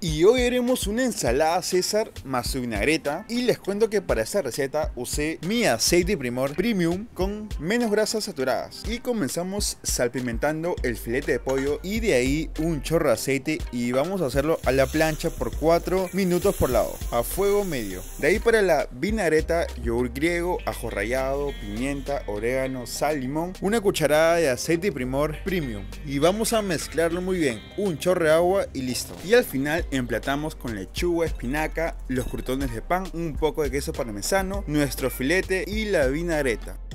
Y hoy haremos una ensalada César más su vinagreta. Y les cuento que para esta receta usé mi aceite Primor Premium con menos grasas saturadas. Y comenzamos salpimentando el filete de pollo y de ahí un chorro de aceite. Y vamos a hacerlo a la plancha por 4 minutos por lado, a fuego medio. De ahí para la vinagreta, yogur griego, ajo rallado, pimienta, orégano, sal, limón, una cucharada de aceite Primor Premium. Y vamos a mezclarlo muy bien, un chorro de agua y listo. Y al final emplatamos con lechuga, espinaca, los crutones de pan, un poco de queso parmesano, nuestro filete y la vinagreta.